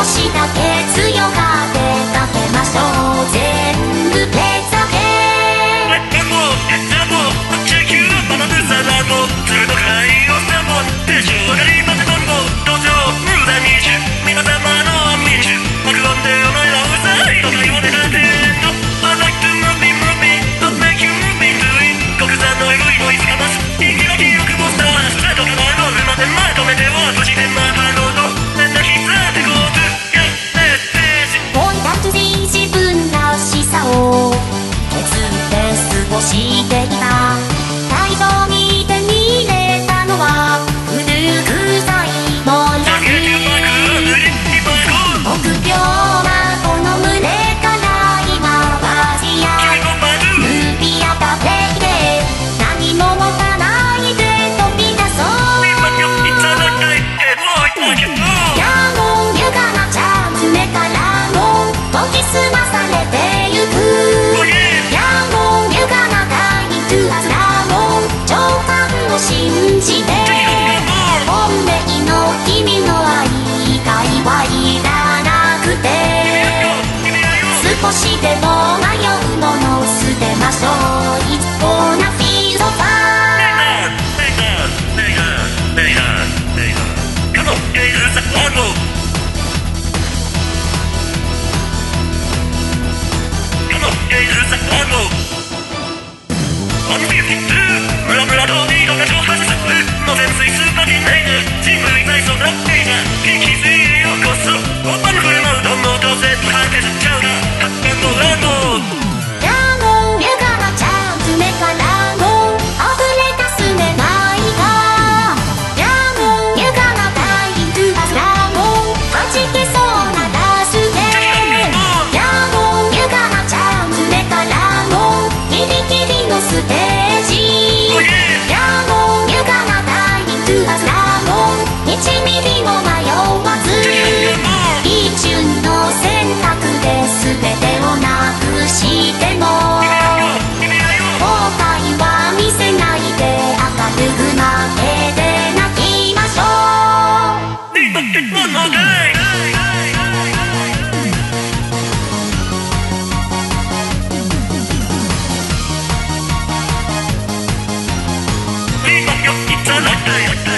しだけ強がってかけましょう。全部手だけ地球ママブサラボ鶴の会をサボテンション上がりませボンボ登場無駄にし皆様の民主爆音でお前らうざい都会を狙ってんの I like to move me move me don't make you move me to it 国産のエグいノイズが増す人気の記憶モンスターストレートからゴールまでまとめてはそしてまたロード連絡必須でゴーズやメッセージポイントと自分らしさを削って過ごしてきた最初に手に入れたのは古臭いもの臆病なこの胸から今はじやムービーやたってきて何も持たないで飛び出そうやもんゆがなチャンス目からも研ぎ澄まされてゆくやもんゆがな大肉はずらも長官を信じて本命の君の愛以外はいらなくて少しでも迷うものを捨てましょう It's gonna feel so fun Come on, it's a rumble Come on, it's a rumble ムラムラと二度が挑発するの潜水スーパーディナイナー人類内装な映画激水へようこそオーバーに振る舞うどんどん当然の果てしちゃうがハッピードラゴンやもんゆがなチャンス目からも溢れ出す願いがやもんゆがな大陸はずらも弾けそうなダスでやもんゆがなチャンス目からもギリギリのステージやもんゆがな大陸はずらも1ミリも迷わず一瞬の選択で全てをなくしても後悔は見せないで明るく負けて泣きましょうIt's a